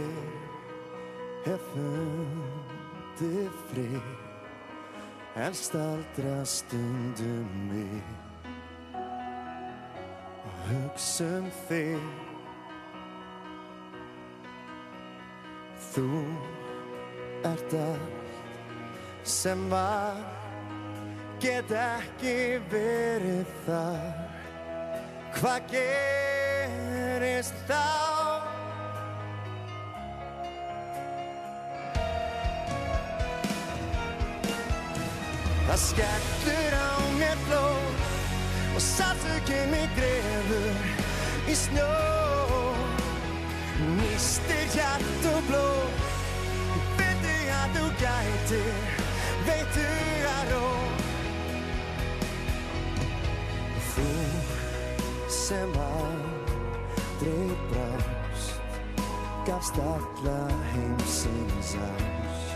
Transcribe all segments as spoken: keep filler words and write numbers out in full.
hef fundið frið en staldra stundum við og hugsa um þig. Þú ert allt sem var, get ekki verið þar. Hvað gerist þá? Það skellur á mér blóð og sársaukinn mig grefur í snjó. Nístir hjart og blóð, ég veit að þú gætir, veitu að ró. Þú sem aldrei brást, gafst alla heimsins ást.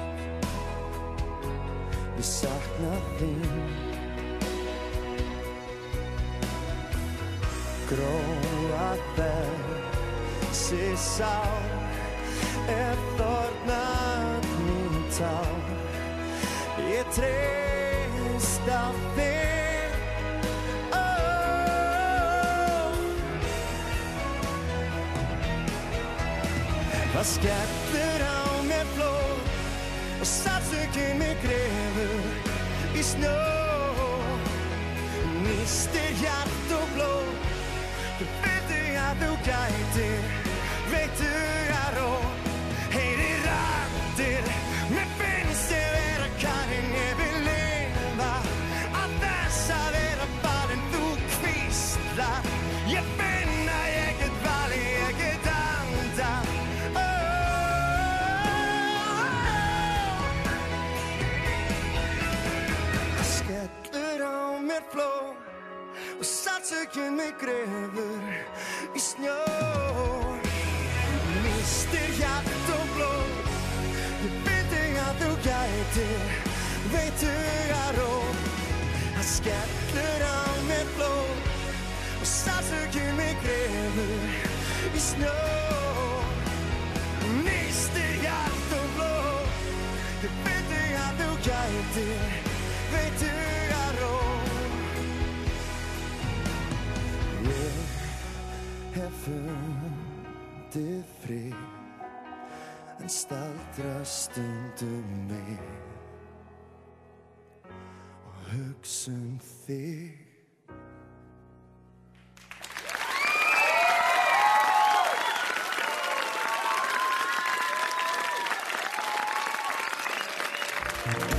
Ég sakna þín. Gróa þessi sár er þornað mín tár. Ég treyst á þig. Oh. Það skellur á mér blóð og sársaukin mig grefur í snjó. Nístir hjart og blóð, þú veitu að þú gætir, veitu að ró. Heyri raddir, mér finnst ég vera Karin, ég vil lifa að þess að vera valin. Þú hvíslar, ég finn að ég get valið, ég get andað. Skellur á mér flóð og sársaukin mig grefur í snjó. Nístir hjart og blóð, ég veit að þú gætir, veitu að ró. Það skellur á mér flóð og sársaukin mig grefur í snjó. Nístir hjart og blóð, ég veit að þú gætir, veitu að ró. Ég hef fundið frið en staldra stundum við og hugsa um þig. Thank you.